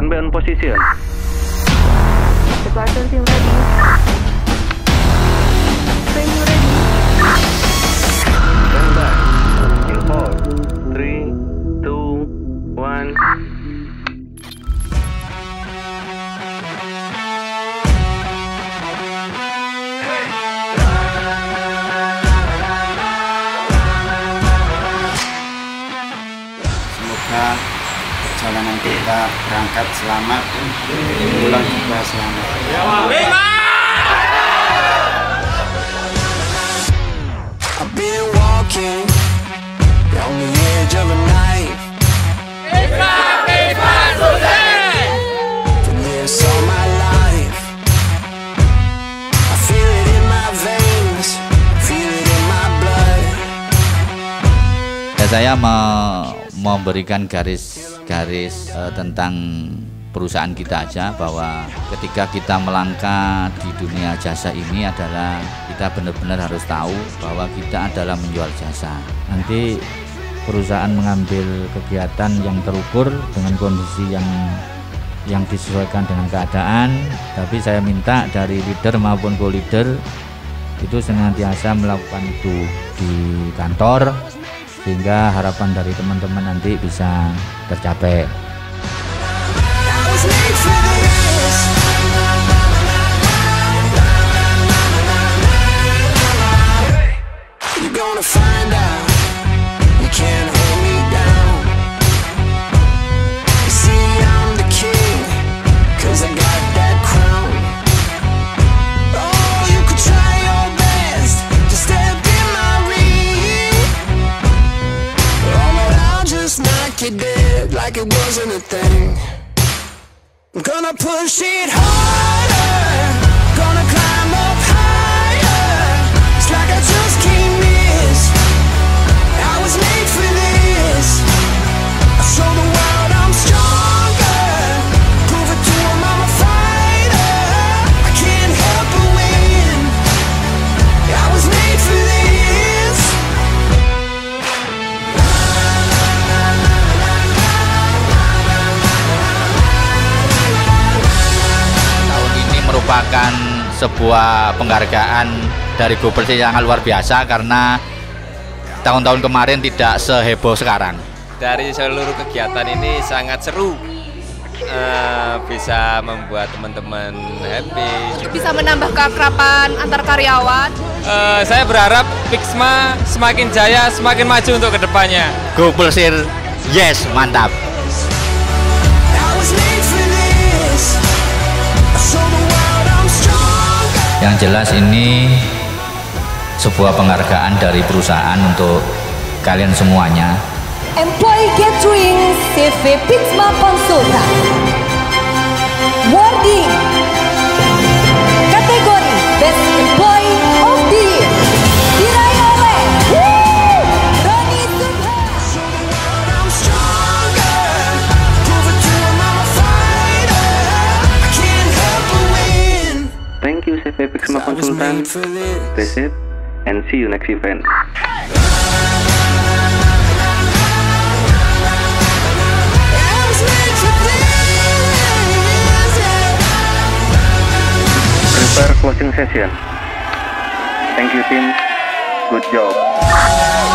Standby on position. Departure team ready. Training ready. Standby. In 4, 3, 2, 1. Semoga perjalanan kita berangkat selamat, pulang juga selamat. I've been walking on the edge of a knife. For this all my life. I feel it in my veins, feel it in my blood. Saya memberikan garis tentang perusahaan kita aja, bahwa ketika kita melangkah di dunia jasa ini adalah kita benar-benar harus tahu bahwa kita adalah menjual jasa. Nanti perusahaan mengambil kegiatan yang terukur dengan kondisi yang disesuaikan dengan keadaan, tapi saya minta dari leader maupun co-leader itu senantiasa melakukan itu di kantor, sehingga harapan dari teman-teman nanti bisa tercapai. Like it wasn't a thing. I'm gonna push it harder, gonna climb up higher. It's like I just can't miss. I was made for this. I show the world I'm stronger, prove it to them I'm a fighter. I can't help but win. I was made for this. Merupakan sebuah penghargaan dari GoPersir yang luar biasa, karena tahun-tahun kemarin tidak seheboh sekarang. Dari seluruh kegiatan ini sangat seru, bisa membuat teman-teman happy, Bisa menambah keakraban antar karyawan. Saya berharap Pixma semakin jaya, semakin maju untuk kedepannya. GoPersir, yes, mantap. Yang jelas ini sebuah penghargaan dari perusahaan untuk kalian semuanya. Employee Gathering CV Pixma Konsultan. Warding kategori Best Employee of the Year diraih oleh Roni Subhan. Thank you CV Pixma Konsultan. Stay safe and see you next event. Prepare closing session. Thank you team. Good job.